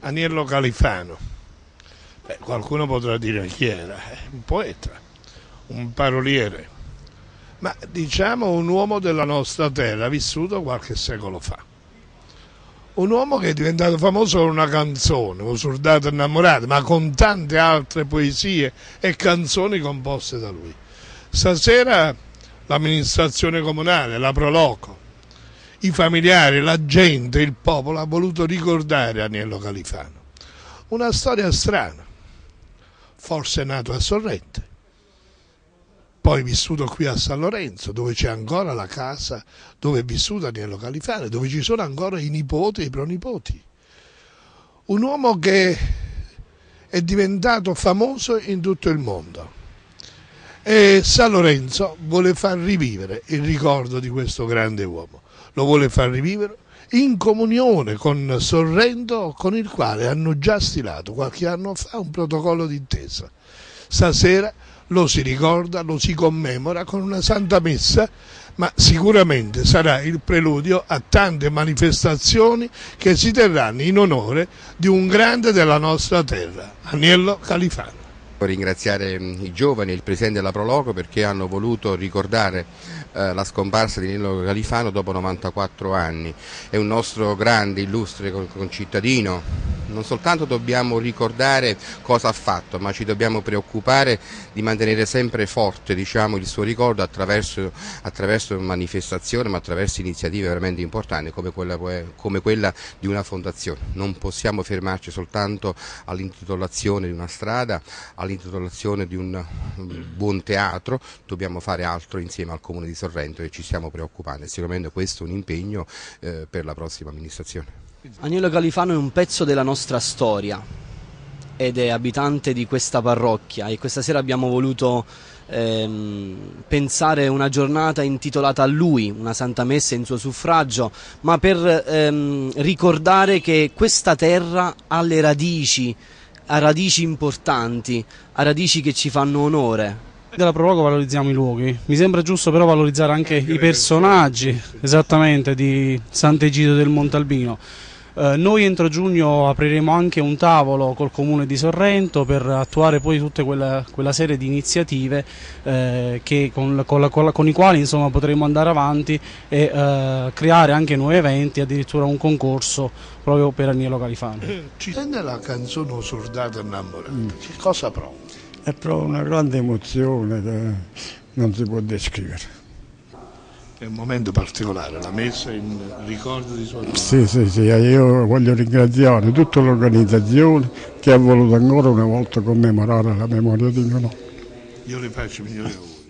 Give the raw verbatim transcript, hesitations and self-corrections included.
Aniello Califano. Beh, qualcuno potrà dire chi era, un poeta, un paroliere, ma diciamo un uomo della nostra terra, vissuto qualche secolo fa. Un uomo che è diventato famoso con una canzone, Un soldato innamorato, ma con tante altre poesie e canzoni composte da lui. Stasera l'amministrazione comunale, la Proloco, i familiari, la gente, il popolo ha voluto ricordare Aniello Califano. Una storia strana, forse nato a Sorrente, poi vissuto qui a San Lorenzo, dove c'è ancora la casa dove è vissuto Aniello Califano, dove ci sono ancora i nipoti e i pronipoti. Un uomo che è diventato famoso in tutto il mondo. E San Lorenzo vuole far rivivere il ricordo di questo grande uomo. Lo vuole far rivivere in comunione con Sorrento, con il quale hanno già stilato qualche anno fa un protocollo d'intesa. Stasera lo si ricorda, lo si commemora con una santa messa, ma sicuramente sarà il preludio a tante manifestazioni che si terranno in onore di un grande della nostra terra, Aniello Califano. Ringraziare i giovani e il presidente della Proloco perché hanno voluto ricordare eh, la scomparsa di Aniello Califano dopo novantaquattro anni. È un nostro grande, illustre concittadino. Non soltanto dobbiamo ricordare cosa ha fatto, ma ci dobbiamo preoccupare di mantenere sempre forte, diciamo, il suo ricordo attraverso, attraverso manifestazioni, ma attraverso iniziative veramente importanti come quella, come quella di una fondazione. Non possiamo fermarci soltanto all'intitolazione di una strada, all'intitolazione di un buon teatro, dobbiamo fare altro insieme al Comune di Sorrento e ci stiamo preoccupando. Sicuramente questo è un impegno eh, per la prossima amministrazione. Aniello Califano è un pezzo della nostra storia ed è abitante di questa parrocchia e questa sera abbiamo voluto ehm, pensare una giornata intitolata a lui, una santa messa in suo suffragio, ma per ehm, ricordare che questa terra ha le radici, ha radici importanti, ha radici che ci fanno onore. Della Proloco valorizziamo i luoghi, mi sembra giusto però valorizzare anche i personaggi, esattamente, di Sant'Egidio del Montalbino. Eh, noi entro giugno apriremo anche un tavolo col Comune di Sorrento per attuare poi tutta quella, quella serie di iniziative eh, che con, con, la, con, la, con i quali insomma, potremo andare avanti e eh, creare anche nuovi eventi, addirittura un concorso proprio per Aniello Califano. Ci sente la canzone Un soldato innamorato, mm. Che cosa prova? È proprio una grande emozione che non si può descrivere. È un momento particolare, la messa in ricordo di sua madre. Sì, sì, sì, io voglio ringraziare tutta l'organizzazione che ha voluto ancora una volta commemorare la memoria di mio nonno. Io le faccio migliori auguri.